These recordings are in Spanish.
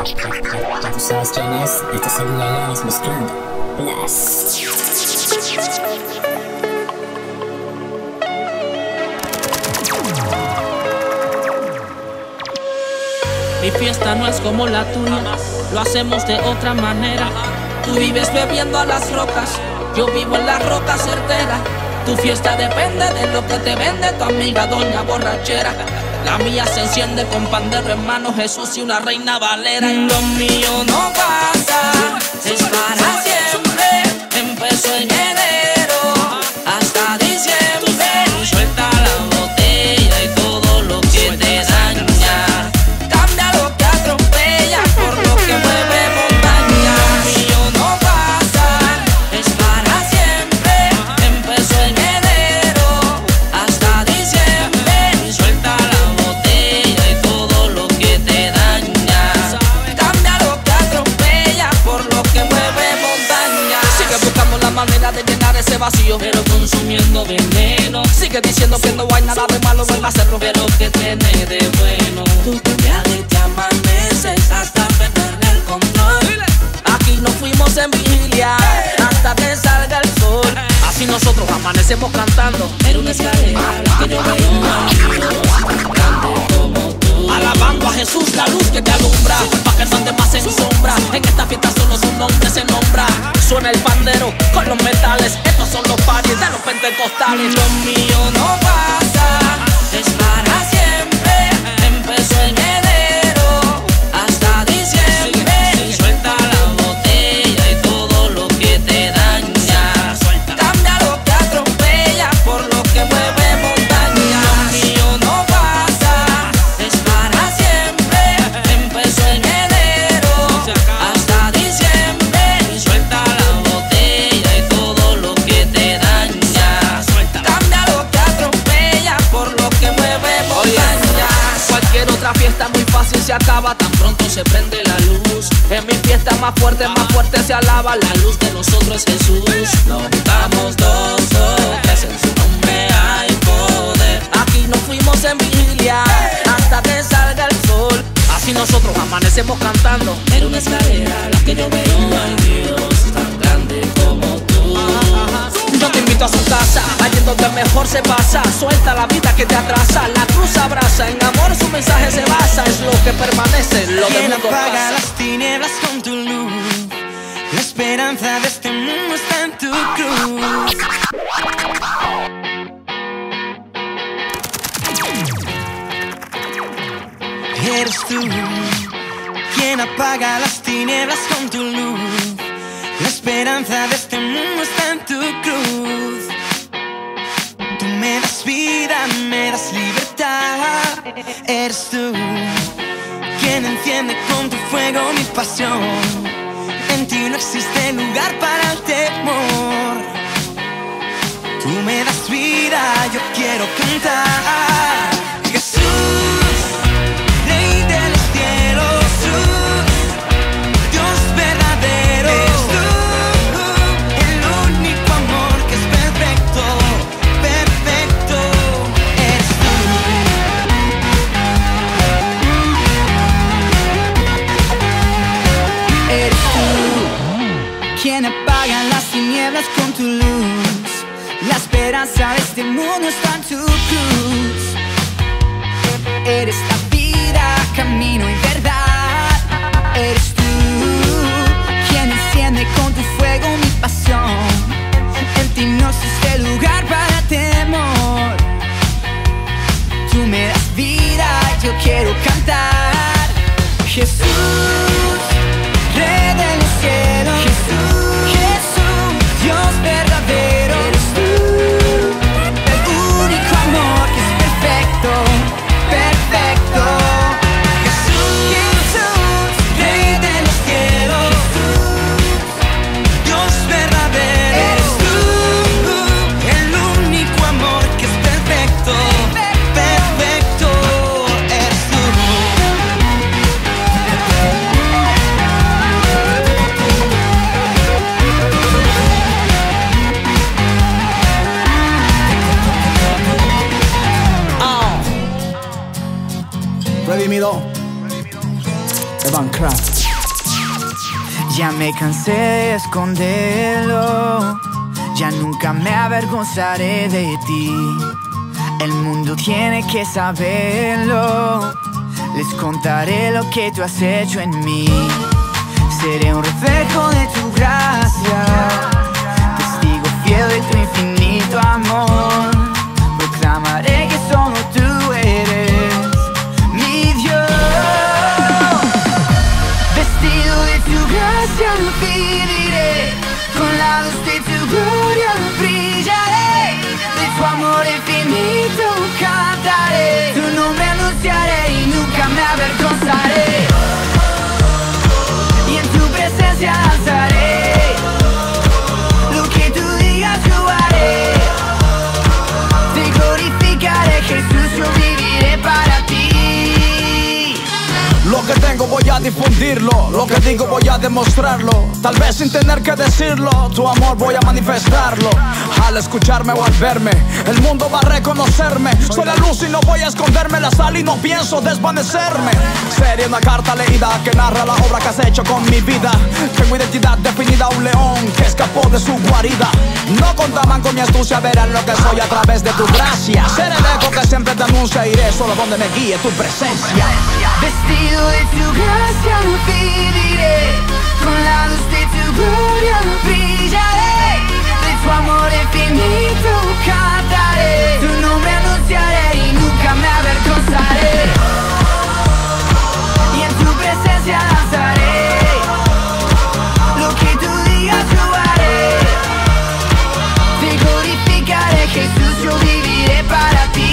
Ya tú sabes quién es, este es el Yayas mezclando Blast. Mi fiesta no es como la tuya, lo hacemos de otra manera. Tú vives bebiendo a las rocas, yo vivo en la roca certera. Tu fiesta depende de lo que te vende tu amiga doña borrachera. La mía se enciende con pandero en mano, Jesús y una reina valera. Y lo mío no pasa, es para siempre. Empezó en enero hasta diciembre. Suelta la botella y todo lo que te daña. Cambia lo que atropella por lo que mueve montaña. Lo mío no pasa, es para siempre. Empezó en enero hasta diciembre. Suelta la botella y todo lo que te daña. Cambia lo que atropella por lo que mueve montaña. Sigue buscando la manera de llenar ese vacío, pero consumiendo veneno. Sigue diciendo que no hay nada de malo en hacerlo, pero que tiene de bueno. Tú te viajas y te amaneces hasta perder el control. Aquí nos fuimos en vigilia hasta que salga el sol. Así nosotros amanecemos cantando. Era una escalera que yo veo a Dios, grande como tú. Alabando a Jesús, la luz que te alumbra, pa' que no te pases en sombra. En esta fiesta solo su nombre se nombra. Suena el pandero con los metales. Estos son los parties de los pentecostales. Lo mío no pasa, es para siempre. Empezó en enero hasta diciembre. Suelta la botella y todo lo que te daña. Cambia lo que atropella por lo que mueve montaña. Lo mío no pasa, es para siempre. Empezó en enero hasta diciembre. Suelta la botella y todo lo que te daña. Cambia lo que atropella por lo que mueve montaña. Cualquier otra fiesta muy fácil se acaba tan pronto se prende la luz. En mi fiesta más fuerte se alaba. La luz de nosotros es Jesús. Nos juntamos dos toques, en su nombre hay poder. Aquí nos fuimos en vigilia hasta que salga el sol. Así nosotros amanecemos cantando. Era una escalera la que yo veo, ay Dios, tan grande como tú. Yo te invito a su casa, allí donde mejor se pasa. Suelta la vida que te atrasa, la cruz abraza. En amor su mensaje se basa, es lo que permanece, lo del mundo apaga pasa. las tinieblas con tu luz. La esperanza de este mundo está en tu cruz. Eres tú quien apaga las tinieblas con tu luz. La esperanza de este mundo está en tu cruz. Tú me das vida, me das libertad. Eres tú quien enciende con tu fuego mi pasión. En ti no existe lugar para el temor. Tú me das vida, yo quiero cantar. Jesús, Rey de los cielos, Jesús, Dios verdadero. Eres tú, el único amor que es perfecto, perfecto. Eres tú. Eres tú quien apaga las tinieblas con tu luz. La esperanza de este mundo está en tu cruz. Eres la vida, camino y verdad. Eres tú quien enciende con tu fuego mi pasión. En ti no existe lugar para temor. Tú me das vida, yo quiero cantar. Jesús, Rey de los cielos, Jesús, Jesús, Dios verdadero. Eres tú, el único amor que es perfecto, perfecto. Jesús, Jesús, Rey de los cielos, Jesús, Dios verdadero. Eres tú, el único amor que es perfecto, perfecto. Eres tú. Redimido. Evan Craft. Ya me cansé de esconderlo, ya nunca me avergonzaré de ti. El mundo tiene que saberlo, les contaré lo que tú has hecho en mí. Seré un reflejo de tu gracia, testigo fiel de tu infinito amor. Proclamaré que solo tú eres mi Dios. Vestido de tu gracia viviré, con la luz de tu gloria brillaré. De tu amor infinito cantaré, tu nombre anunciaré y nunca me avergonzaré. Y en tu presencia danzaré, lo que tú digas yo haré. Te glorificaré, Jesús, yo viviré para ti. Lo que tengo voy a difundirlo, lo que digo voy a demostrarlo. Tal vez sin tener que decirlo, tu amor voy a manifestarlo. Al escucharme o al verme, el mundo va a reconocerme. Soy la luz y no voy a esconderme, la sal y no pienso desvanecerme. Sería una carta leída que narra la obra que has hecho con mi vida. Tengo identidad definida, un león que escapó de su guarida. No contaban con mi astucia, verán lo que soy a través de tu gracia. Seré el eco que siempre te anuncia, iré solo donde me guíe tu presencia. Vestido de tu gracia viviré, con la luz de tu gloria brillaré. De tu amor infinito cantaré, tu nombre anunciaré y nunca me avergonzaré. Y en tu presencia danzaré, lo que tú digas yo haré. Te glorificaré, Jesús, yo viviré para ti.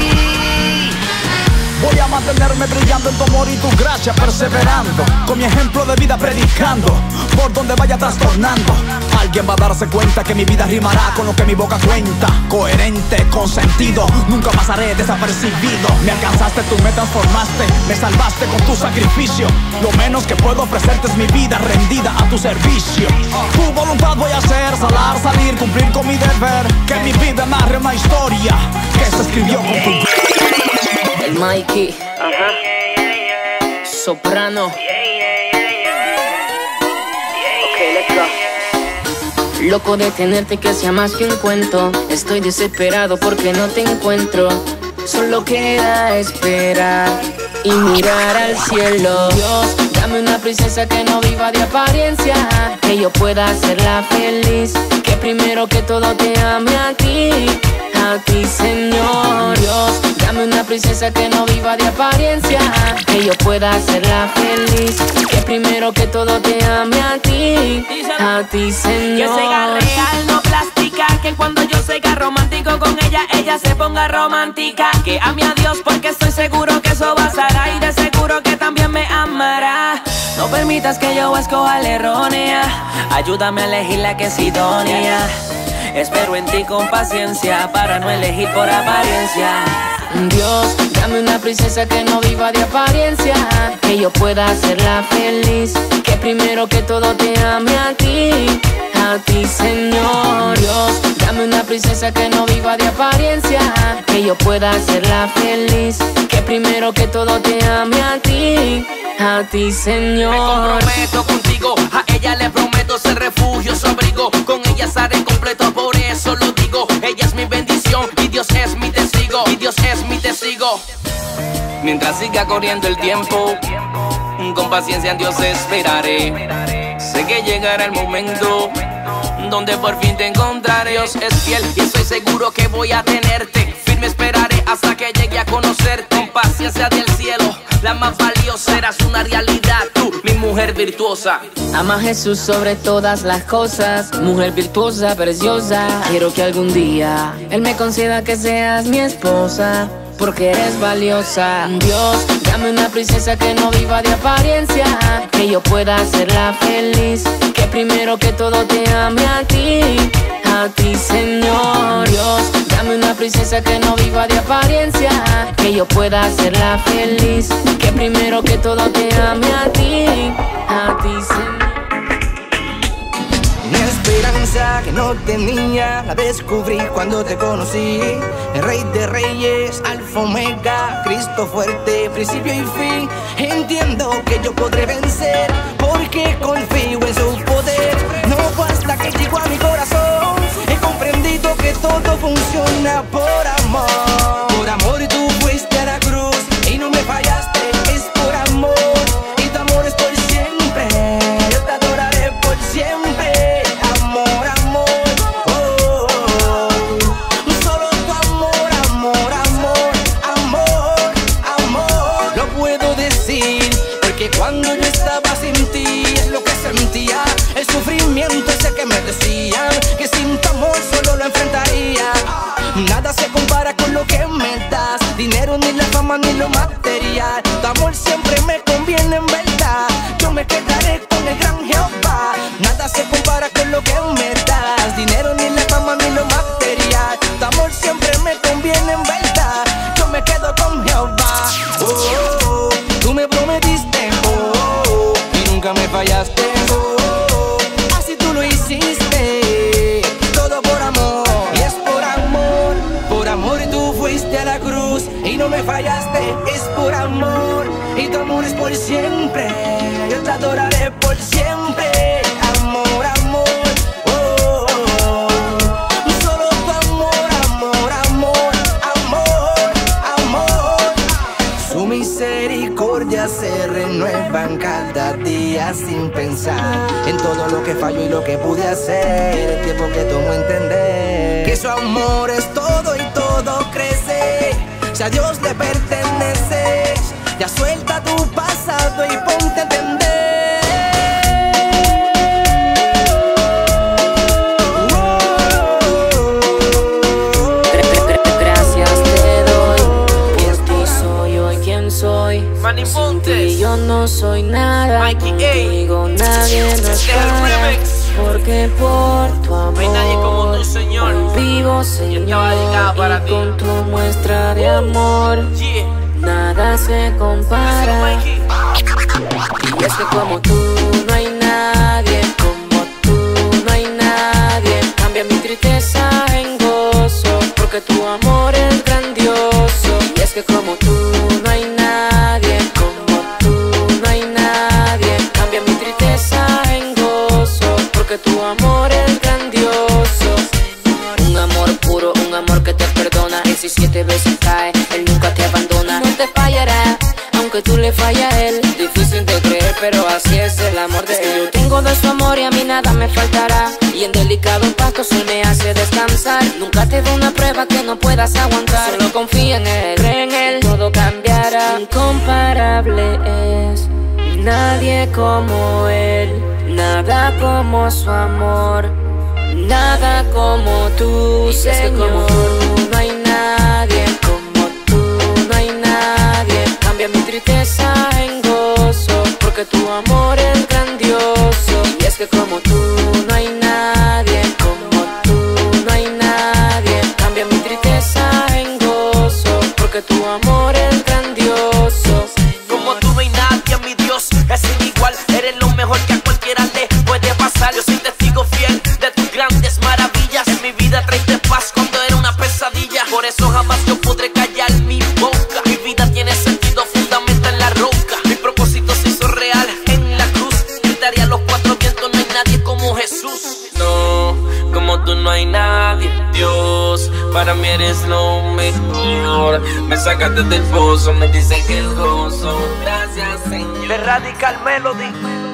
Voy a mantenerme brillando en tu amor y tu gracia, perseverando, con mi ejemplo de vida predicando, por donde vaya trastornando. Alguien va a darse cuenta que mi vida rimará con lo que mi boca cuenta. Coherente, con sentido, nunca pasaré desapercibido. Me alcanzaste, tú me transformaste, me salvaste con tu sacrificio. Lo menos que puedo ofrecerte es mi vida rendida a tu servicio. Tu voluntad voy a hacer, salir, cumplir con mi deber. Que mi vida narre una historia que se escribió con tu... El Mikey, soprano. Ok, let's go. Loco de tenerte, que sea más que un cuento. Estoy desesperado porque no te encuentro. Solo queda esperar y mirar al cielo. Dios, dame una princesa que no viva de apariencia, que yo pueda hacerla feliz, que primero que todo te ame a ti, Señor. Dios, dame una princesa que no viva de apariencia, que yo pueda hacerla feliz, que primero que todo te ame a ti, Señor. Que sea real, no plástica, que cuando yo sea romántico con ella, ella se ponga romántica. Que ame a Dios porque estoy seguro que eso pasará, y de seguro que también me amará. No permitas que yo escoja la errónea, ayúdame a elegir la que es idónea. Espero en ti con paciencia para no elegir por apariencia. Dios, dame una princesa que no viva de apariencia, que yo pueda hacerla feliz, que primero que todo te ame a ti, Señor. Dios, dame una princesa que no viva de apariencia, que yo pueda hacerla feliz, que primero que todo te ame a ti, Señor. Me comprometo contigo, a ella le prometo ser refugio, su abrigo. Con ella estaré completo, por eso lo digo. Ella es mi bendición y Dios es mi testigo, y Dios es mi testigo. Mientras siga corriendo el tiempo, con paciencia en Dios esperaré. Sé que llegará el momento donde por fin te encontraré. Dios es fiel y estoy seguro que voy a tenerte. Firme esperaré hasta que llegue a conocerte. Con paciencia del cielo, la más valiosa, serás una realidad, tú, mi mujer virtuosa. Ama a Jesús sobre todas las cosas, mujer virtuosa, preciosa. Quiero que algún día Él me conceda que seas mi esposa, porque eres valiosa. Dios, dame una princesa que no viva de apariencia, que yo pueda hacerla feliz, que primero que todo te ame a ti, Señor. Dios, dame una princesa que no viva de apariencia, que yo pueda hacerla feliz, que primero que todo te ame a ti, Señor. Mi esperanza belleza que no tenía, la descubrí cuando te conocí. El rey de reyes, alfa omega, Cristo fuerte, principio y fin. Entiendo que yo podré vencer, porque confío en su poder. No basta que llegó a mi corazón, he comprendido que todo funciona por amor. Por amor tú fuiste a la cruz y no me fallaste, es por amor. Y tu amor es por siempre, yo te adoraré por siempre. Amor, amor, oh, oh, oh. Solo tu amor, amor, amor, amor, amor. Lo puedo decir, porque cuando yo estaba sin ti, es lo que sentía, el sufrimiento ese que me decían, que sin tu amor solo lo enfrentaría. Nada se compara con lo que me das, dinero ni la fama ni lo material. Tu amor siempre me conviene en verdad, yo me quedaré con el gran Jehová. Nada se compara con lo que me das, dinero ni la fama ni lo material. Tu amor siempre me conviene en verdad, yo me quedo con Jehová. Oh, oh, oh, tú me prometiste, oh, oh, oh, y nunca me fallaste, oh, oh, oh, así tú lo hiciste, todo por amor. Y es por amor, por amor tú fuiste a la cruz y no me fallaste, es por amor. Y tu amor es por siempre, yo te adoraré por siempre. Amor, amor, oh, oh, oh. Solo tu amor, amor, amor, amor, amor. Su misericordia se renuevan cada día sin pensar en todo lo que fallo y lo que pude hacer. El tiempo que tomó entender que su amor es todo y todo crece. Si a Dios le perteneces, ya suelta tu pasado y ponte a entender. Gracias te doy, por ti soy hoy quien soy. Sin ti yo no soy nada, contigo nadie nos para. Porque por tu amor hoy vivo, Señor, y con tu muestra de amor nada se compara. Y es que como tú no hay nadie, como tú no hay nadie. Cambia mi tristeza en gozo, porque tu amor es grandioso. Y es que como tú no hay nadie, como tú no hay nadie. Cambia mi tristeza en gozo, porque tu amor es grandioso. Un amor puro, un amor que te perdona, y si 7 veces cae, él nunca te abandona. No te fallará, aunque tú le fallas a él. Difícil de creer, pero así es el amor de él. Yo tengo de su amor y a mí nada me faltará, y en delicados pastos él me hace descansar. Nunca te da una prueba que no puedas aguantar. Solo confía en él, cree en él, todo cambiará. Incomparable es, nadie como él, nada como su amor, nada como tú, Señor. Es que como tú no hay nadie, como tú no hay nadie. Cambia mi tristeza en gozo, porque tu amor es grandioso. Y es que como tú no hay nadie, como tú no hay nadie. Cambia mi tristeza en gozo, porque tu amor es grandioso. Como tú no hay nadie, mi Dios es inigual. Eres lo mejor que a cualquiera le puede pasar. Yo soy testigo fiel de tus grandes maravillas. En mi vida traiste paz cuando era una pesadilla. Por eso jamás yo podré callar mi boca. Mi vida tiene sentido, fundamento en la roca. Mi propósito se hizo real en la cruz. Gritaría a los 4 vientos, no hay nadie como Jesús. No, como tú no hay nadie, Dios. Para mí eres lo mejor. Me sacaste del pozo, me dicen que el gozo. Gracias, Señor. De Radical Melody.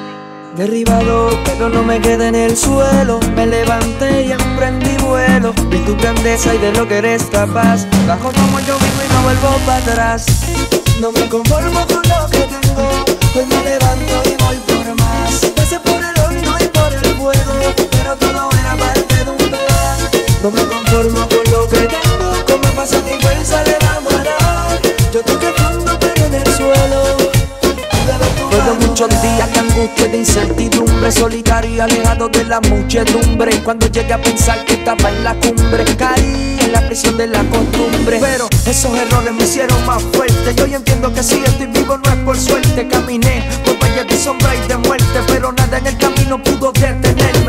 Derribado, pero no me quedé en el suelo. Me levanté y emprendí vuelo. Vi tu grandeza y de lo que eres capaz. Bajo como yo vivo y no vuelvo para atrás. No me conformo con lo que tengo. Hoy me levanto y voy por más. Pasé por el horno y por el fuego, pero todo era parte de un plan. No me conformo con lo que tengo. Como pasa mi fuerza le vamos a dar. Yo toqué fondo pero en el suelo. Fueron muchos días de angustia, de incertidumbre, solitario y alejado de la muchedumbre. Cuando llegué a pensar que estaba en la cumbre, caí en la prisión de la costumbre. Pero esos errores me hicieron más fuerte. Y hoy entiendo que si estoy vivo no es por suerte. Caminé por valles de sombra y de muerte, pero nada en el camino pudo detenerme.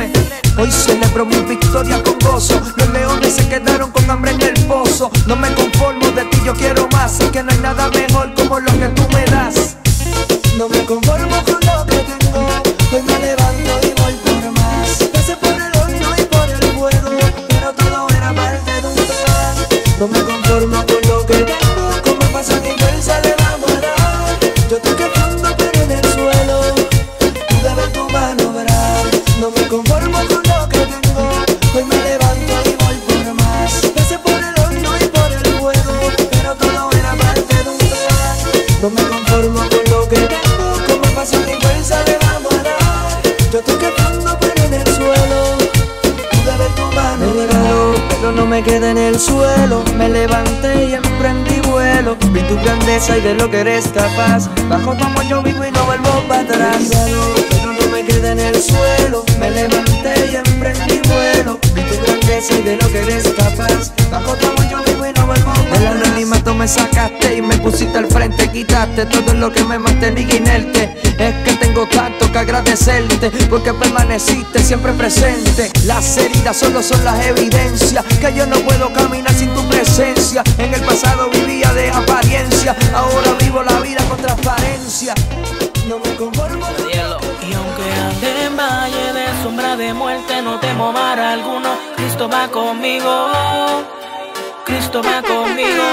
Hoy celebro mi victoria con gozo. Los leones se quedaron con hambre en el pozo. No me conformo, de ti yo quiero más. Y que no hay nada mejor como lo que tú me das. No me conformo con lo que tengo. Hoy me levanto y voy por más. Pasé por el horno y por el fuego, pero todo era parte de un plan. No me conformo con lo que tengo. Como pasa mi fuerza le vamos a dar. Yo toqué fondo pero en el suelo. Tú debes tu mano obrar. No me conformo con lo que tengo. Hoy me levanto y voy por más. Pasé por el horno y por el fuego, pero todo era parte de un plan. No me conformo con lo que tengo. Como pasa mi fuerza le vamos a dar. Yo toqué fondo pero en el suelo. Tú debes tu mano obrar. Pero no me quedé en el suelo. Me levanté y emprendí vuelo. Vi tu grandeza y de lo que eres capaz. Bajo tu amor yo vivo y no vuelvo para atrás. Pero no me quedé en el suelo. Me levanté y emprendí vuelo. Vi tu grandeza y de lo que eres capaz. Bajo tu amor yo vivo y no vuelvo para atrás. Del anonimato me sacaste y me pusiste al frente. Quitaste todo lo que me mantenía inerte. Es que tengo tanto que agradecerte, porque permaneciste siempre presente. Las heridas solo son las evidencias que yo no puedo caminar sin tu presencia. En el pasado vivía de apariencia, ahora vivo la vida con transparencia. No me conformo con cielo. Y aunque ande en valle de sombra de muerte, no temo mal alguno. Cristo va conmigo, Cristo va conmigo.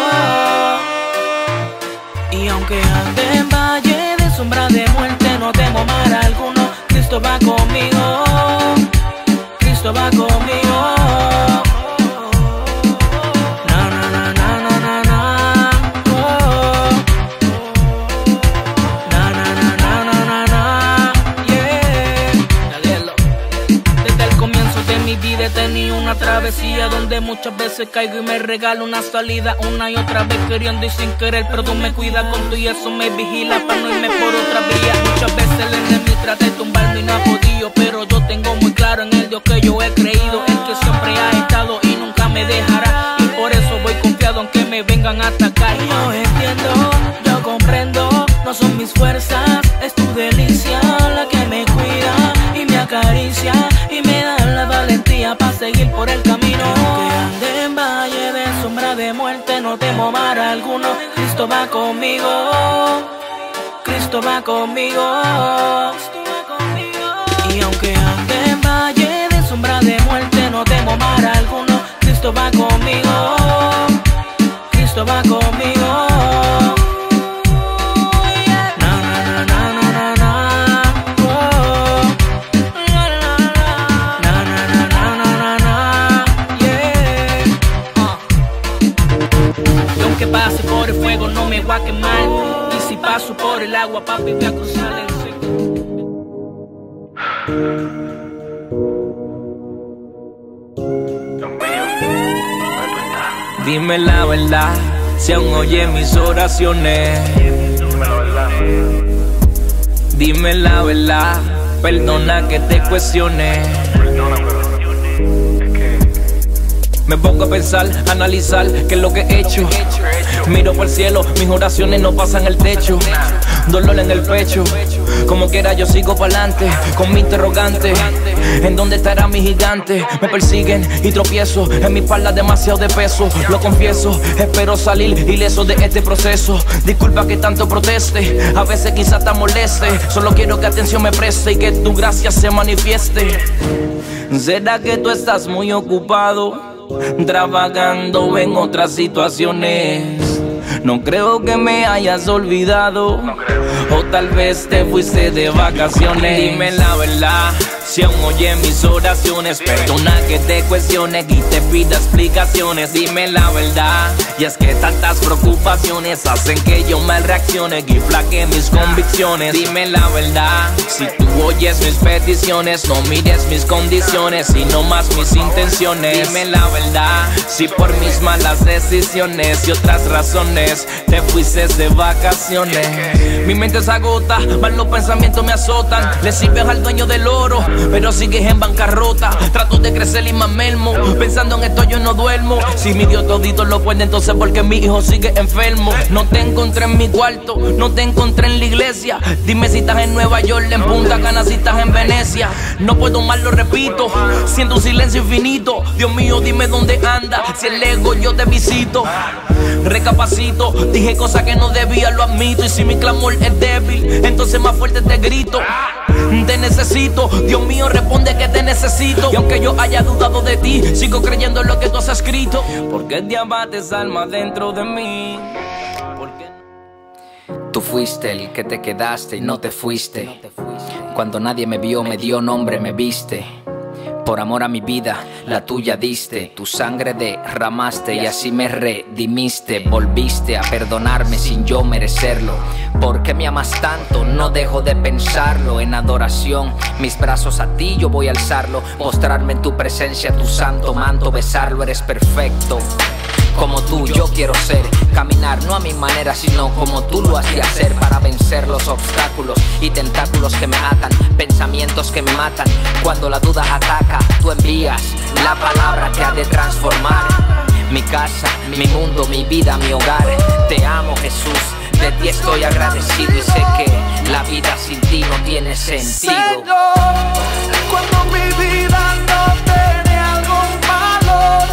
Y aunque ande en valle de sombra de muerte, no temo mal alguno. Cristo va conmigo, Cristo va conmigo. Na na na na na na na. Oh. Na na na na na na na. Yeah. Desde el comienzo de mi vida he tenido una travesía donde muchas veces caigo y me regalo una salida. Una y otra vez queriendo y sin querer, pero tú me cuidas con tu y eso me vigila para no irme por otra vía. Muchas veces el enemigo trata de tumbarme y no ha podido, pero yo tengo muy claro en el Dios que yo he creído, el que siempre ha estado y nunca me dejará. Y por eso voy confiado aunque me vengan a atacar. Yo entiendo, yo comprendo, no son mis fuerzas, es tu delicia la que me cuida y me acaricia y me da la valentía para seguir por el camino. Aunque ande en valle de sombra de muerte, no temo mal alguno. Cristo va conmigo, Cristo va conmigo. Y aunque ande en valle de sombra de muerte, no temo mal alguno. Cristo va conmigo, Cristo va conmigo. Na na na na na na. Oh. Na na na na na na. Yeah. Y aunque pase por el fuego no me voy a quemar. Y si paso por el agua, papi, voy a cruzar el seco. Dime la verdad, si aún oyes mis oraciones. Dime la verdad, perdona que te cuestione. Me pongo a pensar, a analizar qué es lo que he hecho. Miro por el cielo, mis oraciones no pasan el techo. Dolor en el pecho, como quiera yo sigo pa'lante con mi interrogante. ¿En dónde estará mi gigante? Me persiguen y tropiezo, en mi espalda demasiado de peso. Lo confieso, espero salir ileso de este proceso. Disculpa que tanto proteste, a veces quizás te moleste. Solo quiero que atención me preste y que tu gracia se manifieste. ¿Será que tú estás muy ocupado trabajando en otras situaciones? No creo que me hayas olvidado, o tal vez te fuiste de vacaciones. Dime la verdad, si aún oyes mis oraciones. Perdona que te cuestione y te pida explicaciones. Dime la verdad, y es que tantas preocupaciones hacen que yo mal reaccione y flaquee mis convicciones. Dime la verdad, si tú oyes mis peticiones, no mires mis condiciones, sino más mis intenciones. Dime la verdad, si por mis malas decisiones y otras razones te fuiste de vacaciones. Mi mente se agota, malos pensamientos me azotan. Le sirves al dueño del oro, pero sigues en bancarrota. Trato de crecer y más mermo, pensando en esto yo no duermo. Si mi Dios todito lo puede, entonces porque mi hijo sigue enfermo. No te encontré en mi cuarto, no te encontré en la iglesia. Dime si estás en Nueva York, en Punta Cana, si estás en Venecia. No puedo más, lo repito, siento un silencio infinito. Dios mío, dime dónde anda, si el ego yo te visito. Recapacito, dije cosas que no debía, lo admito. Y si mi clamor es débil, entonces más fuerte te grito. Te necesito, Dios mío, responde que te necesito. Y aunque yo haya dudado de ti, sigo creyendo en lo que tú has escrito. Porque te abates alma dentro de mí. Tú fuiste el que te quedaste y no te fuiste. Cuando nadie me vio, me dio nombre, me viste. Por amor a mi vida, la tuya diste. Tu sangre derramaste y así me redimiste. Volviste a perdonarme sin yo merecerlo. ¿Por qué me amas tanto? No dejo de pensarlo. En adoración, mis brazos a ti yo voy a alzarlo. Postrarme en tu presencia, tu santo manto, besarlo. Eres perfecto. Como tú yo quiero ser, caminar no a mi manera sino como tú lo has de hacer, para vencer los obstáculos y tentáculos que me atan, pensamientos que me matan. Cuando la duda ataca, tú envías la palabra que ha de transformar mi casa, mi mundo, mi vida, mi hogar. Te amo, Jesús, de ti estoy agradecido y sé que la vida sin ti no tiene sentido. Señor, cuando mi vida no tiene algún valor,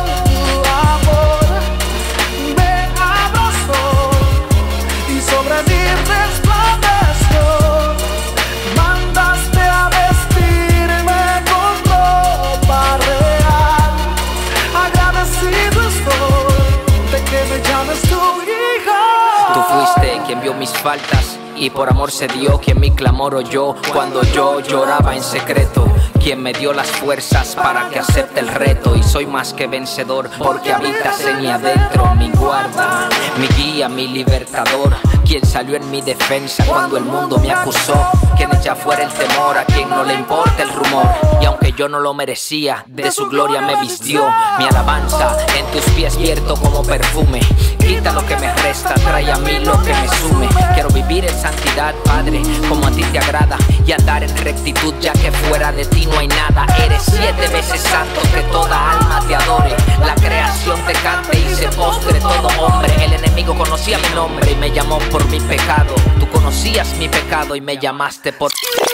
sobre mí resplandeció, mandaste a vestirme con ropa real. Agradecido estoy de que me llames tu hijo. Tú fuiste quien vio mis faltas y por amor se dio, quien mi clamor oyó cuando yo lloraba en secreto, quien me dio las fuerzas para que acepte el reto. Y soy más que vencedor porque habitas en mi adentro, mi guarda, mi guía, mi libertador, quien salió en mi defensa cuando el mundo me acusó, quien echa fuera el temor a quien no le importa el rumor. Y aunque yo no lo merecía, de su gloria me vistió. Mi alabanza en tus pies vierto como perfume. Quita lo que me resta, trae a mí lo que me sume. Quiero vivir en santidad, Padre, como a ti te agrada, y andar en rectitud, ya que fuera de ti no hay nada. Eres 7 veces santo, que toda alma te adore. La creación te cante y se postre todo hombre. El enemigo conocía mi nombre y me llamó por mi pecado. Tú conocías mi pecado y me llamaste por...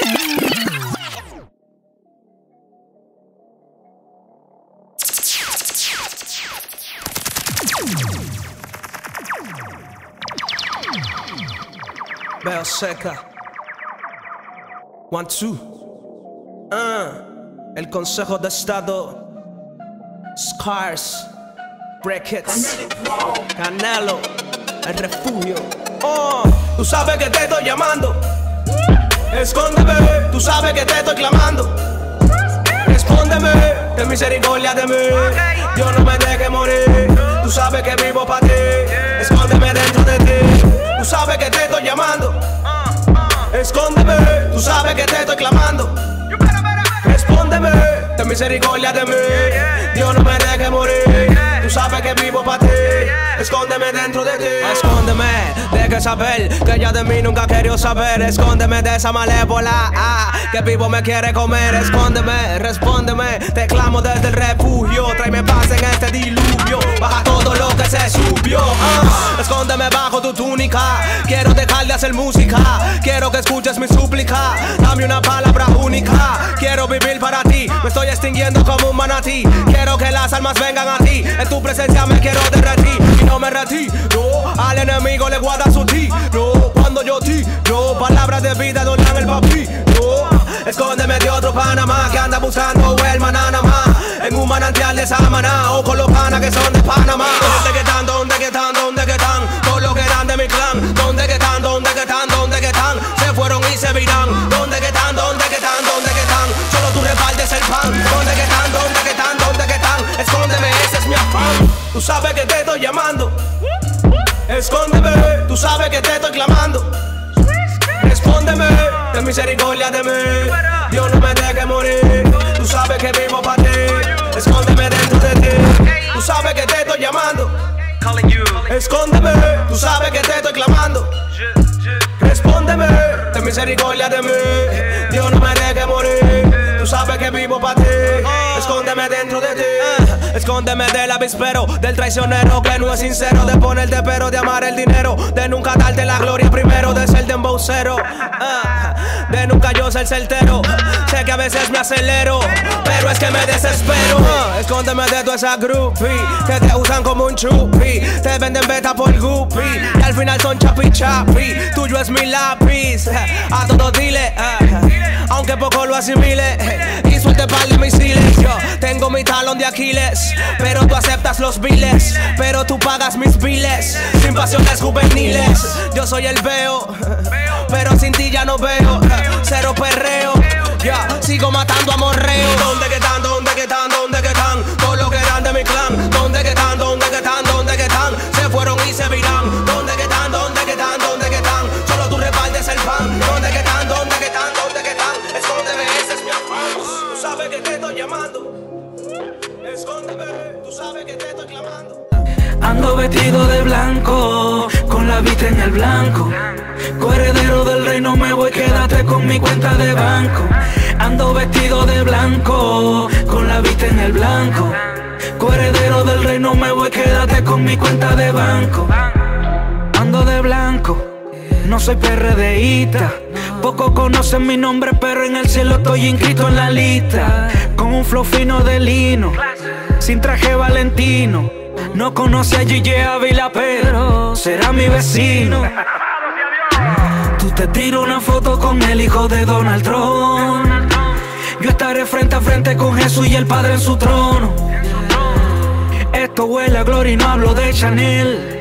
Veo seca. 1, 2. El Consejo de Estado. Scars. Brackets. Canelo. El refugio. Tú sabes que te estoy llamando. Escóndeme. Tú sabes que te estoy clamando. Respóndeme. Ten misericordia de mí. Yo no me deje morir. Tú sabes que vivo para ti. Escóndeme dentro de ti. Tú sabes que te estoy llamando. Escóndeme. Tú sabes que te estoy clamando. Respóndeme. Ten misericordia de mí. Dios no me deje morir. Tú sabes que vivo para ti. Escóndeme dentro de ti. Escóndeme, deje saber que ella de mí nunca querió saber. Escóndeme de esa malévola que vivo me quiere comer. Escóndeme, respóndeme, te clamo desde el refugio. Tráeme paz en este diluvio. Baja todo lo que se subió. Escóndeme bajo tu túnica. Quiero dejar de hacer música. Quiero que escuches mi súplica. Dame una palabra única. Quiero vivir para ti. Me estoy extinguiendo como un manatí. Quiero que las almas vengan a ti. En tu presencia me quiero derretir. Y no me retiro. Al enemigo le guarda su ti. No, cuando yo ti. No, palabras de vida no dan el papi. No, escóndeme de otro Panamá que anda buscando el manana más. En un manantial de Samaná o con los panas que son de Panamá. ¿Dónde que están? ¿Dónde que están? ¿Dónde que están? Todos los que eran de mi clan. ¿Dónde que están? ¿Dónde que están? ¿Dónde que están? Se fueron y se virán. ¿Dónde que están? ¿Dónde que están? ¿Dónde que están? Solo tú repartes el pan. ¿Dónde que están? ¿Dónde que están? ¿Dónde que están? Escóndeme, ese es mi afán. Tú sabes que te estoy llamando. Escóndeme, tú sabes que te estoy clamando. Respóndeme, ten misericordia de mí. Dios no me deje morir. Tú sabes que vivo para ti. Escóndeme dentro de ti. Tú sabes que te estoy llamando. Escóndeme, tú sabes que te estoy clamando. Respóndeme, ten misericordia de mí. Dios no me deje morir. Tú sabes que vivo para ti. Escóndeme dentro de ti. Escóndeme del avispero, del traicionero que no es sincero, de ponerte pero, de amar el dinero, de nunca darte la gloria primero, de ser de embaucero, de nunca yo ser certero. Sé que a veces me acelero, pero es que me desespero. Escóndeme de toda esa groupie que te usan como un chupi, te venden beta por guppy y al final son chapi chapi. Tuyo es mi lápiz, a todos dile, aunque poco lo asimile, y suelte par de misiles. Yo tengo mi talón de Aquiles, pero tú aceptas los biles, pero tú pagas mis biles, sin pasiones juveniles. Yo soy el veo, pero sin ti ya no veo. Cero perreo, ya sigo matando a morreo. ¿Dónde que están? ¿Dónde que están? ¿Dónde que están? Todos los que eran de mi clan. ¿Dónde que están? ¿Dónde que están? ¿Dónde que están? Se fueron y se virán. ¿Dónde que están? ¿Dónde que están? ¿Dónde que están? Solo tú repartes el pan. ¿Dónde que están? ¿Dónde que están? ¿Dónde que están? Escóndeme, ese es mi afán. Tú sabes que te estoy llamando. Escóndeme, tú sabes que te estoy clamando. Ando vestido de blanco, con la vista en el blanco. Coheredero del reino me voy, quédate con mi cuenta de banco. Ando vestido de blanco, con la vista en el blanco. Coheredero del reino me voy, quédate con mi cuenta de banco. Ando de blanco, no soy PRDista. Pocos conocen mi nombre, pero en el cielo estoy inscrito en la lista. Con un flow fino de lino, sin traje valentino. No conoce a Gigi Ávila, pero será mi vecino. Tú te tiras una foto con el hijo de Donald Trump. Yo estaré frente a frente con Jesús y el Padre en su trono. Esto huele a gloria y no hablo de Chanel.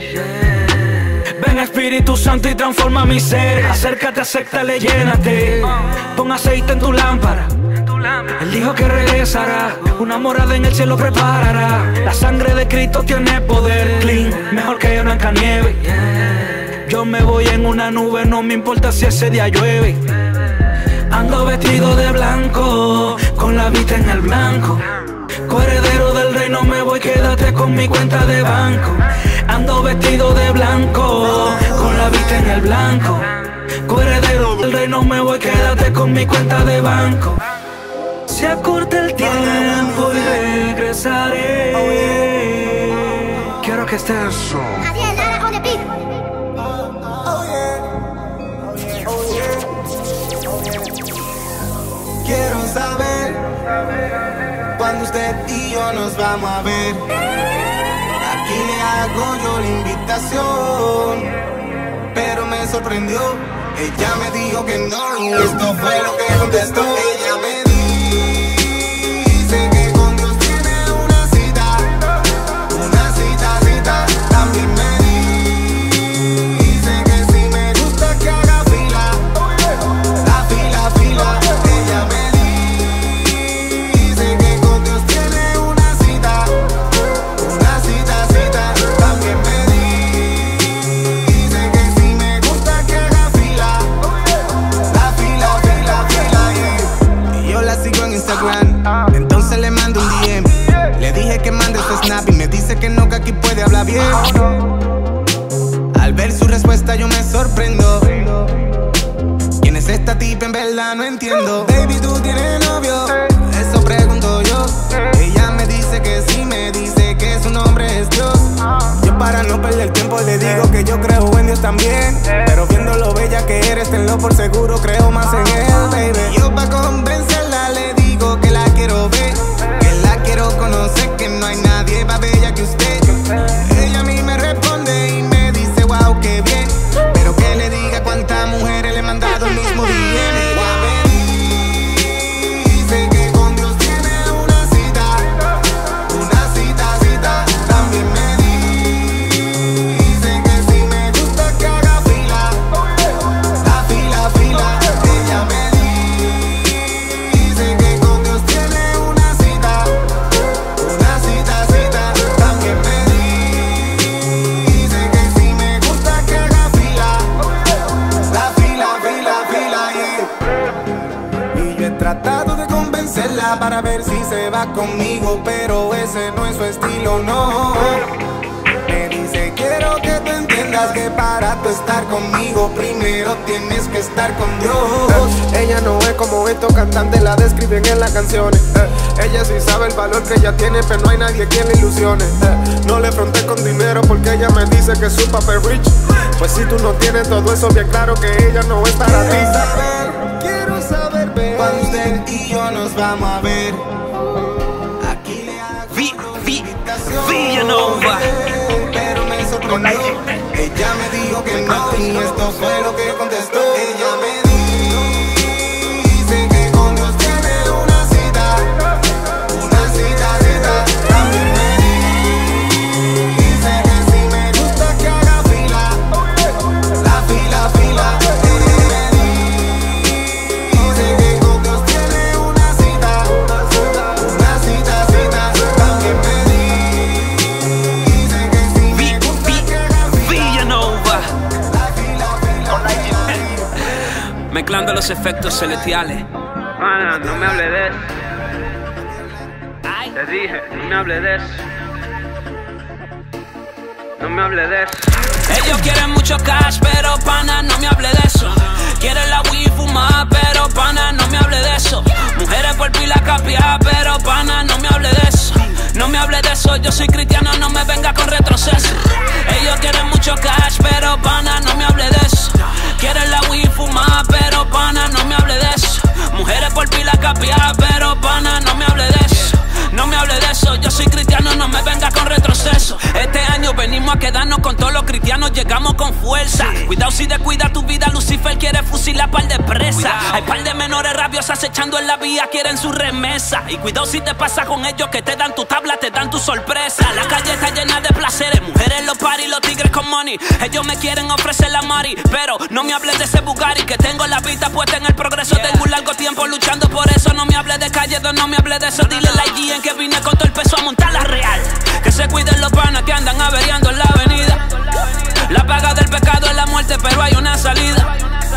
Ven Espíritu Santo y transforma mi ser. Acércate, acéptale, llénate. Pon aceite en tu lámpara. Él dijo que regresará, una morada en el cielo preparará. La sangre de Cristo tiene poder, clean, mejor que Blancanieves. Yo me voy en una nube, no me importa si ese día llueve. Ando vestido de blanco, con la vista en el blanco. Coheredero del reino me voy, quédate con mi cuenta de banco. Ando vestido de blanco, con la vista en el blanco. Coheredero del reino me voy, quédate con mi cuenta de banco. Se acorta el tiempo y regresaré. Quiero que estés. Quiero saber cuando usted y yo nos vamos a ver. Aquí le hago yo la invitación, pero me sorprendió. Ella me dijo que no, y esto fue lo que contestó. Ella me dice que con Dios tiene una cita, cita. También me dice que si me gusta que haga fila, la fila. Ella me dice que con Dios tiene una cita. También me dice que si me gusta que haga fila, la fila, yeah. Y yo la sigo en Instagram, entonces le mando un DM. Le dije que mande su snap y me dice que no, que aquí puede hablar bien. Al ver su respuesta yo me sorprendo. ¿Quién es esta tipa? En verdad no entiendo. Baby, ¿tú tienes novio? Eso pregunto yo. Ella me dice que sí, me dice que su nombre es Dios. Yo para no perder tiempo le digo que yo creo en Dios también, pero viendo lo bella que eres, tenlo por seguro, creo más en él, baby. Yo pa' convencerla le digo que la quiero ver, que la quiero conocer, que no hay nadie más bella que usted. Ella a mí me responde y me dice wow, qué bien, pero que le diga cuántas mujeres le he mandado el mismo día. Dice que con Dios tiene una cita. También me dice que si me gusta que haga fila, la fila. Ella me dice que con Dios tiene una cita. También me dice que si me gusta que haga fila, la fila, yeah. Y yo he tratado de convencerla para ver si se va conmigo, pero ese no es su estilo, no. Me dice quiero que tú entiendas que para tú estar conmigo primero tienes que estar con Dios. Ella no es como estos cantantes la describen en las canciones. Ella sí sabe el valor que ella tiene, pero no hay nadie quien le ilusione. No le fronté con dinero porque ella me dice que su papá es rich. Pues si tú no tienes todo eso, bien claro que ella no es para ti. Quiero saber, cuando usted y yo nos vamos a ver. Aquí le hago Villanova. Pero me sorprendió. Ella me dijo que no y esto fue lo que contestó. Ella me dice que con Dios tiene una cita. Una cita. También me dice que si me gusta que haga fila. La fila. Ella me dice que con Dios tiene una cita. Una cita. También me dice que si me gusta que haga fila. Villanova. La fila. Mezclando los efectos celestiales. Mana, no me hable de eso. Te dije, no me hable de eso. No me hable de eso. Ellos quieren mucho cash, pero pana, no me hable de eso. Quieren la weed fumar, pero pana, no me hable de eso. Mujeres por pila capiar, pero pana, no me hable de eso. No me hable de eso, yo soy cristiano, no me venga con retroceso. Ellos quieren mucho cash, pero pana, no me hable de eso. Quieren la weed fumar, pero pana, no me hable de eso. Mujeres por pila capiar, pero pana, no me hable de eso. No me hable de eso, yo soy cristiano, no me venga con retroceso. Este año venimos a quedarnos con todos los cristianos, llegamos con fuerza. Cuidado si descuida tu vida, Lucifer quiere fusilar par de presa. Hay par de menores rabiosas acechando en la vía, quieren su remesa. Y cuidado si te pasa con ellos que te dan tu tabla, te dan tu sorpresa. La calle está llena de placeres, mujeres los party, los tigres con money. Ellos me quieren ofrecer la mari, pero no me hables de ese Bugatti que tengo la vista puesta en el progreso. Tengo un largo tiempo luchando por eso, no me hables de calle, no me hables de eso. Dile la IG en que vine con todo el peso a montar la real. Que se cuiden los panas que andan averiando en la avenida. La paga del pecado es la muerte, pero hay una salida.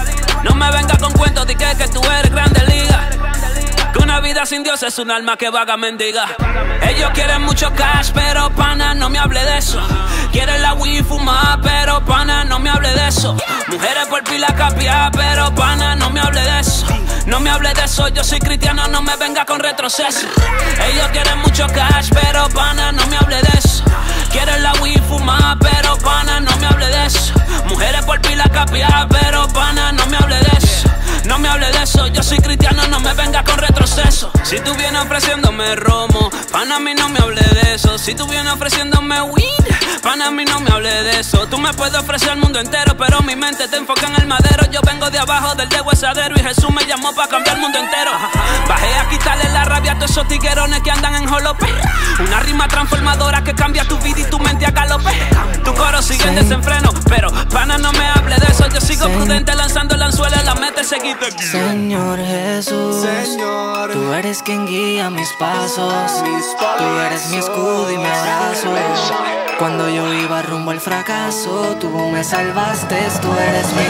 No me venga con cuentos de que tú eres grande liga. Que una vida sin Dios es un alma que vaga mendiga. Ellos quieren mucho cash, pero pana, no me hable de eso. Quieren la weed fumar, pero pana, no me hable de eso. Mujeres por pila capiar, pero pana, no me hable de eso. No me hable de eso, yo soy cristiano, no me venga con retroceso. Ellos quieren mucho cash, pero pana, no me hable de eso. Quieren la weed fumar, pero pana, no me hable de eso. Mujeres por pila capiar, pero pana, no me hable de eso. No me hable de eso, yo soy cristiano, no me venga con retroceso. Si tú vienes ofreciéndome romo, pana, a mí no me hable de eso. Si tú vienes ofreciéndome weed, pana, a mí no me hable de eso. Tú me puedes ofrecer el mundo entero, pero mi mente te enfoca en el madero. Yo vengo de abajo del deshuesadero y Jesús me llamó para cambiar el mundo entero. Bajé a quitarle la rabia a todos esos tiguerones que andan en jolope. Una rima transformadora que cambia tu vida y tu mente a galope. Tu coro sigue en desenfreno, pero pana, no me hable de eso. Yo sigo prudente lanzando el anzuelo en la meta seguida. Señor Jesús, Señor, tú eres quien guía mis pasos. Tú eres mi escudo y mi abrazo. Cuando yo iba rumbo al fracaso, tú me salvaste, tú eres mi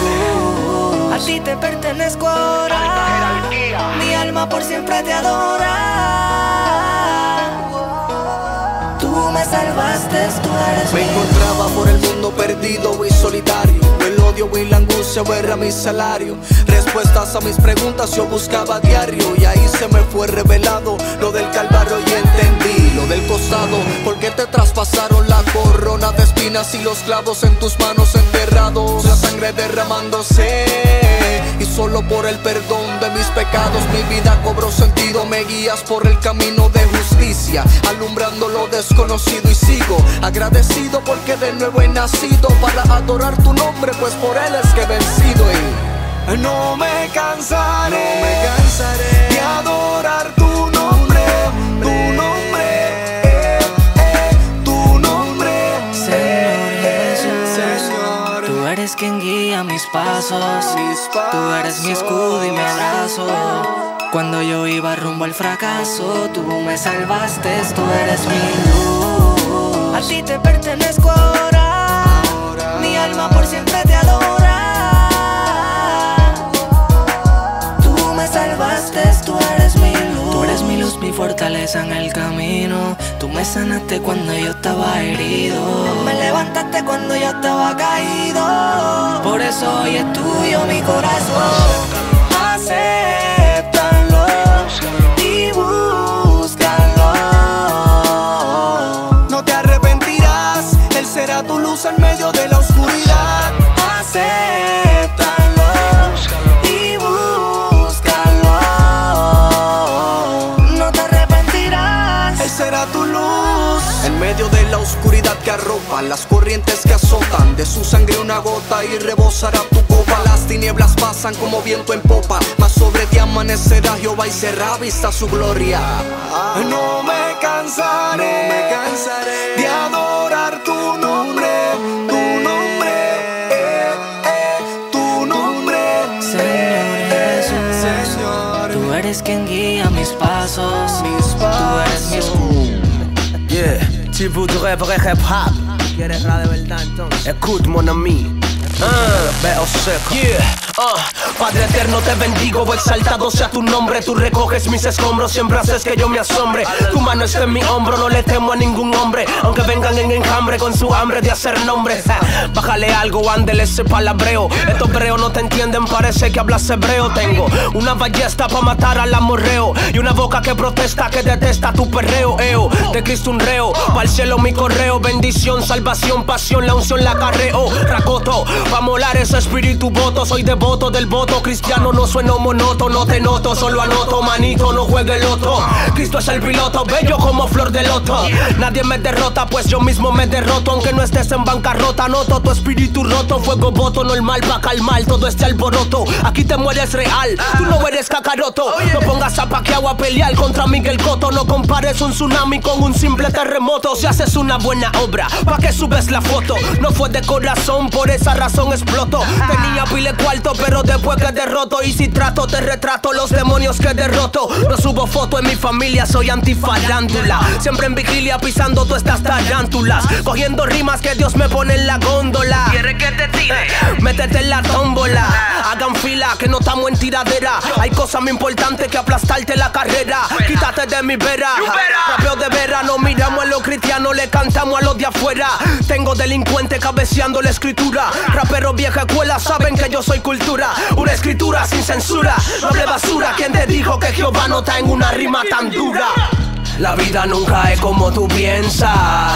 luz. A ti te pertenezco ahora, mi alma por siempre te adora. Tú me salvaste, tú eres mi luz. Me encontraba por el mundo perdido y solitario. El odio y la angustia era mi salario. Respuestas a mis preguntas yo buscaba a diario. Y ahí se me fue revelado lo del Calvario y entendí lo del costado. Porque te traspasaron la corona de espinas y los clavos en tus manos enterrados. La sangre derramándose. Y solo por el perdón de mis pecados mi vida cobró sentido. Me guías por el camino de justicia, alumbrando lo desconocido y sigo agradecido porque de nuevo he nacido para adorar tu nombre, pues por él es que he vencido. Y no me cansaré de adorar tu nombre, tu nombre, tu nombre. Señor Jesús, tú eres quien guía mis pasos. Tú eres mi escudo y mi abrazo. Cuando yo iba rumbo al fracaso, tú me salvaste, tú eres mi luz. A ti te pertenezco ahora, mi alma por siempre te adora. Tú me salvaste, tú eres mi luz. Tú eres mi luz, mi fortaleza en el camino. Tú me sanaste cuando yo estaba herido. Me levantaste cuando yo estaba caído. Por eso hoy es tuyo mi corazón. Acéptalo y búscalo. No te arrepentirás, Él será tu luz en medio de la oscuridad. Acéptalo y búscalo. No te arrepentirás. Él será tu luz en medio de la oscuridad que arropa las corrientes que azotan. De su sangre una gota y rebosará tu copa. Las tinieblas pasan como viento en popa, mas sobre ti amanecerá Jehová y será vista su gloria. No me cansaré, de adorar tu nombre, tu nombre, tu nombre. Señor Jesús, Señor, tú eres quien guía mis pasos. Tú eres mi escudo. Yeah, tu voudrais vrai hip-hop. ¿Quieres rap de verdad entonces? Écoute mon ami. Veo seco. Yeah, Padre eterno te bendigo, exaltado sea tu nombre. Tú recoges mis escombros, siempre haces que yo me asombre. Tu mano está en mi hombro, no le temo a ningún hombre, aunque vengan en enjambre con su hambre de hacer nombre. Bájale algo, ándele ese palabreo. Estos breos no te entienden, parece que hablas hebreo. Tengo una ballesta pa' matar al amorreo y una boca que protesta, que detesta tu perreo. De Cristo un reo, pa'l cielo mi correo. Bendición, salvación, pasión, la unción la acarreo. Racoto, pa' molar ese espíritu voto. Soy devoto del voto cristiano, no sueno monótono. Te noto, solo anoto, manito, no juegue loto. Cristo es el piloto, bello como flor de loto. Nadie me derrota, pues yo mismo me derroto. Aunque no estés en bancarrota, noto tu espíritu roto. Fuego voto normal pa' calmar todo este alboroto. Aquí te mueres real, tú no eres cacaroto. No pongas a Pacquiao a pelear contra Miguel Cotto. No compares un tsunami con un simple terremoto. Si haces una buena obra, ¿pa' qué subes la foto? No fue de corazón, por esa razón exploto. Tenía pile cuarto, pero después que derroto. Y si trato, te retrato los demonios que derroto. No subo foto en mi familia, soy antifarándula. Siempre en vigilia pisando todas estas tarántulas. Cogiendo rimas que Dios me pone en la góndola. ¿Quieres que te tire? Métete en la tómbola. Hagan fila, que no estamos en tiradera. Hay cosas más importantes que aplastarte la carrera. Quítate de mi vera. Rapeo de vera, no miramos a los cristianos, le cantamos a los de afuera. Tengo delincuente cabeceando la escritura. Raperos vieja escuela saben que yo soy cultura. Una escritura sin censura. No hable basura, ¿quién te dijo que Jehová no está en una rima tan dura? La vida nunca es como tú piensas.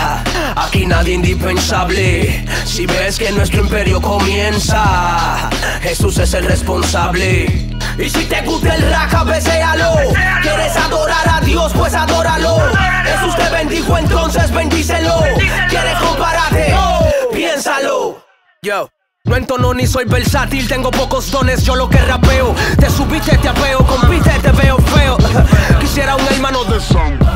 Aquí nadie indispensable. Si ves que nuestro imperio comienza, Jesús es el responsable. Y si te gusta el rap, cabecéalo. ¿Quieres adorar a Dios? Pues adóralo. Jesús te bendijo, entonces bendícelo. ¿Quieres compararte? Piénsalo. Yo no entono ni soy versátil, tengo pocos dones, yo lo que rapeo. Te subiste, te apeo, compite, te veo feo. Quisiera un hermano de sangre.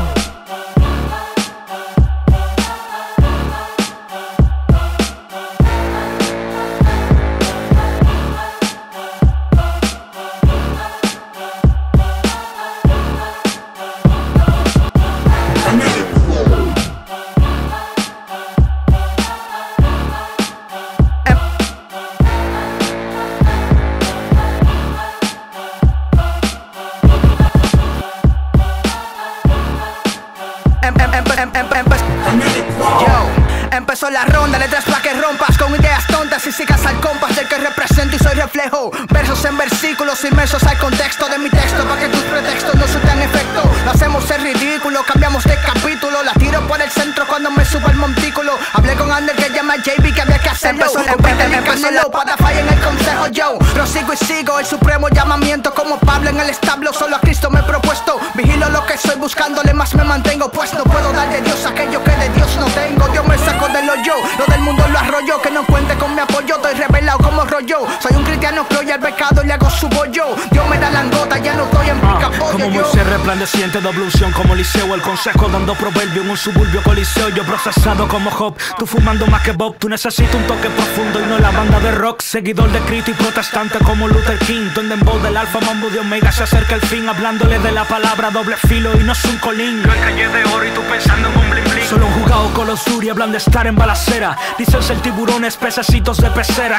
Empezó la ronda, letras pa' que rompas con ideas tontas y sigas al compás del que represento y soy reflejo. Versos en versículos inmersos al contexto de mi texto, pa' que tus pretextos no surtan efecto. Lo hacemos el ridículo, cambiamos de capítulo. La tiro por el centro cuando me subo al montículo. Hablé con Ander que llama a JB que había que hacerlo. Empezó la para falla en el consejo yo. Prosigo y sigo el supremo llamamiento. Como Pablo en el establo, solo a Cristo me he propuesto. Vigilo lo que soy, buscándole más me mantengo. Pues no puedo dar de Dios aquello que de Dios no tengo. Dios me sacó del hoyo, lo del mundo lo arrolló. Que no cuente con mi apoyo, estoy revelado como rollo. Soy un cristiano que oye al pecado y le hago su bollo. Dios me da la angota, ya no estoy en pica-pollo. Como Moisés resplandeciente, doble unción como Liceo. El consejo dando proverbio en un suburbio coliseo. Yo procesado como Job, tú fumando más que Bob. Tú necesitas un toque profundo y no la banda de rock. Seguidor de Cristo y protestante como Luther King. Donde en voz del alfa, mambo de omega se acerca el fin. Hablándole de la palabra doble filo y no es un colín. Yo en calle de oro y tú pensando en un bling bling. Solo un jugado con los Uri hablan de estar en balacera. Dicen ser tiburones, pececitos de pecera. Que en la roca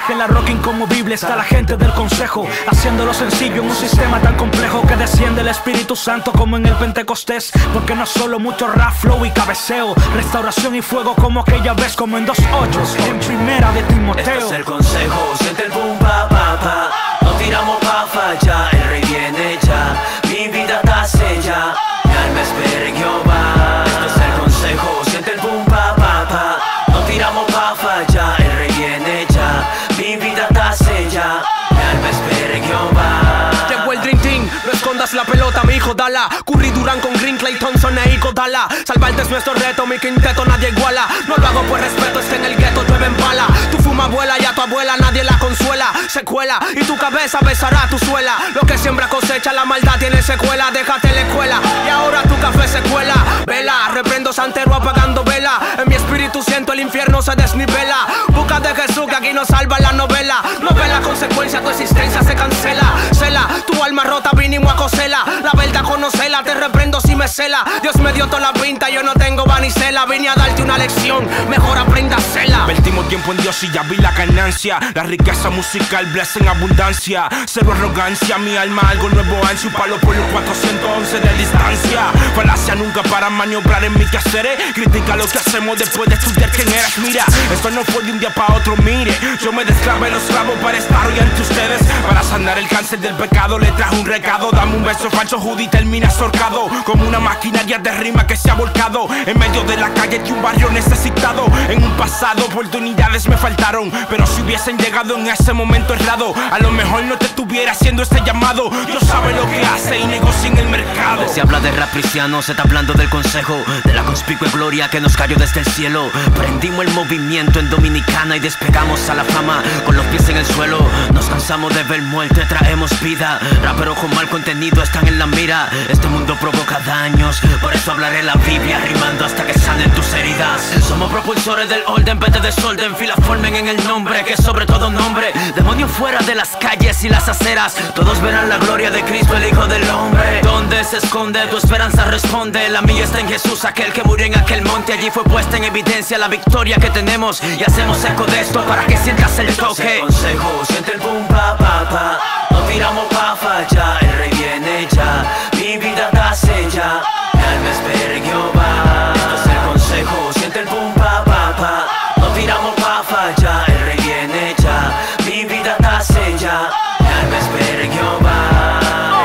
que inconmovible está la gente del consejo, haciéndolo sencillo en un sistema tan complejo que desciende el Espíritu Santo como en el Pentecostés. Porque no solo mucho rap, flow y cabeceo, restauración y fuego como aquella vez, como en 2:8 en primera de Timoteo. Este es el consejo, siente el boom pa pa pa. No tiramos pa fallar, el rey viene ya. Mi vida está sella, mi alma espera en Jehová. Este es el consejo, siente el boom pa pa pa. No tiramos pa fallar, el rey viene ya. Mi vida está sella, mi alma espera en Jehová. Llegó el Dream Team, no escondas la pelota, mi hijo, dala. Curry Durán con Green, Clay Thompson e Ico, dala. Salvarte es nuestro reto, mi quinteto nadie iguala. No lo hago por respeto, es que en el gueto llueve en pala. Tu fuma abuela y a tu abuela nadie la consuela. Secuela y tu cabeza besará tu suela. Lo que siembra cosecha, la maldad tiene secuela. Déjate la escuela y ahora tu café se cuela. Vela, reprendo santero apagando vela. En mi espíritu siento el infierno se desnivela. Busca de Jesús que aquí nos salva la novela. No ve la consecuencia, tu existencia se cancela. Cela, tu alma rota vinimos a cosela. La verdad conocela, te reprendo si me cela. Dios me dio toda la pinta, yo no tengo vanicela. Vine a darte una lección, mejor aprenda a hacerla. Invertimos tiempo en Dios y ya vi la ganancia. La riqueza musical, bless en abundancia. Cero arrogancia, mi alma algo nuevo ansia. Un palo por los 411 de distancia. Falacia nunca para maniobrar en mis quehaceres. Critica lo que hacemos después de estudiar quién eras. Mira, esto no fue de un día para otro, mire. Yo me desclavé los clavos para estar hoy ante ustedes. Para sanar el cáncer del pecado le traje un recado. Dame un beso falso, Judy termina ahorcado. Como una maquinaria de rima que se ha volcado en medio de la calle de un barrio necesitado. En un pasado oportunidades me faltaron, pero si hubiesen llegado en ese momento errado, a lo mejor no te estuviera haciendo este llamado. Dios sabe lo que hace y negocia en el mercado. Se habla de rap cristiano, se está hablando del consejo, de la conspicua gloria que nos cayó desde el cielo. Prendimos el movimiento en Dominicana y despegamos a la fama con los pies en el suelo. Nos cansamos de ver muerte, traemos vida. Raperos con mal contenido están en la mira. Este mundo provoca daños, por eso hablaré la Biblia rimando hasta que sanen tus heridas. Somos propulsores del orden, vete desorden, filas formen en el nombre que sobre todo nombre. Demonios fuera de las calles y las aceras, todos verán la gloria de Cristo, el Hijo del Hombre. ¿Dónde se esconde tu esperanza? Responde, la mía está en Jesús, aquel que murió en aquel monte. Allí fue puesta en evidencia la victoria que tenemos y hacemos eco de esto para que sientas el toque. Consejo, siente el boom pa pa pa. No tiramos pa fallar, el rey viene ya. Mi vida está sella, mi alma espera en Jehová. Esto es el consejo, siente el boom pa pa pa. No tiramos pa fallar, el rey viene ya. Mi vida está sella, mi alma espera en Jehová.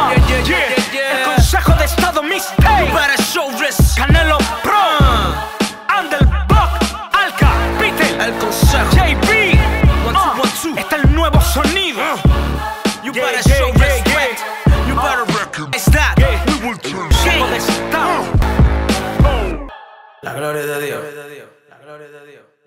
El Consejo de Estado Mixtape, Canelo Pro, Underblock, Alka, Beatle, el Consejo, JB, está el nuevo sonido. You better show respect, you better recognize that. We will Consejo de Estado. La gloria de Dios. La gloria de Dios.